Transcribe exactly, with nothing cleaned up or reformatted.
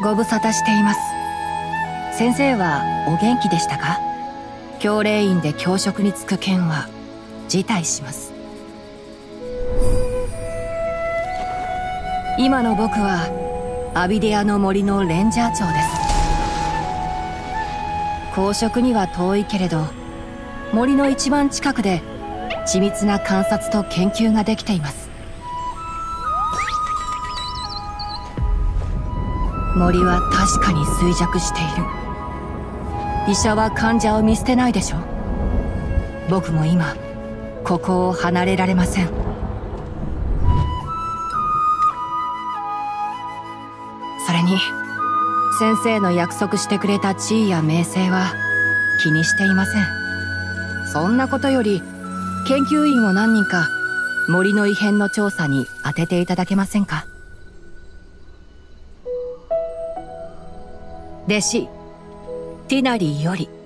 ご無沙汰しています。先生はお元気でしたか？教令院で教職に就く件は辞退します。今の僕はアビデアの森のレンジャー長です。公職には遠いけれど、森の一番近くで緻密な観察と研究ができています。森は確かに衰弱している。医者は患者を見捨てないでしょ。僕も今ここを離れられません。それに先生の約束してくれた地位や名声は気にしていません。そんなことより研究員を何人か森の異変の調査に当てていただけませんか？弟子ティナリーより。